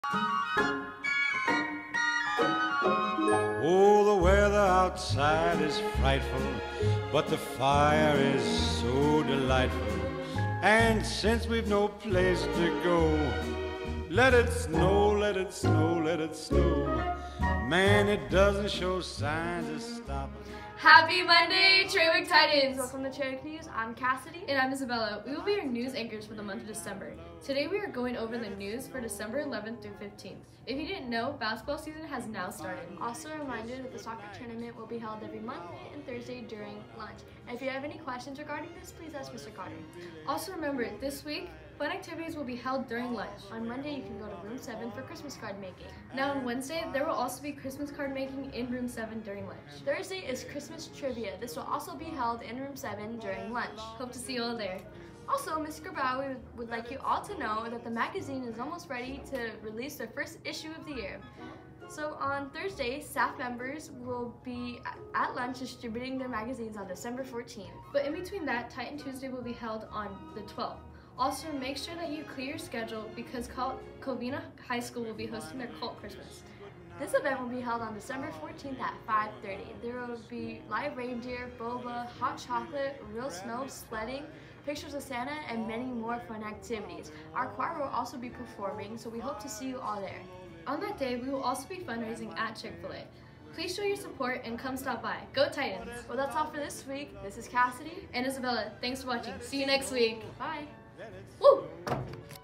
Oh, the weather outside is frightful, but the fire is so delightful. And since we've no place to go, let it snow, let it snow, let it snow. Man, it doesn't show signs of stopping. Happy Monday, Traweek Titans! Welcome to Traweek News. I'm Cassidy. And I'm Isabella. We will be your news anchors for the month of December. Today we are going over the news for December 11th through 15th. If you didn't know, basketball season has now started. Also a reminder that the soccer tournament will be held every Monday and Thursday during lunch. And if you have any questions regarding this, please ask Mr. Carter. Also remember, this week, fun activities will be held during lunch. On Monday, you can go to room 7 for Christmas card making. Now on Wednesday, there will also be Christmas card making in room 7 during lunch. Thursday is Christmas trivia. This will also be held in room 7 during lunch. Hope to see you all there. Also, Ms. Grabau would like you all to know that the magazine is almost ready to release their first issue of the year. So on Thursday, staff members will be at lunch distributing their magazines on December 14th. But in between that, Titan Tuesday will be held on the 12th. Also, make sure that you clear your schedule because Covina High School will be hosting their Cult Christmas. This event will be held on December 14th at 5:30. There will be live reindeer, boba, hot chocolate, real snow, sledding, pictures of Santa, and many more fun activities. Our choir will also be performing, so we hope to see you all there. On that day, we will also be fundraising at Chick-fil-A. Please show your support and come stop by. Go Titans! Well, that's all for this week. This is Cassidy and Isabella. Thanks for watching. See you next week. Bye. Woo!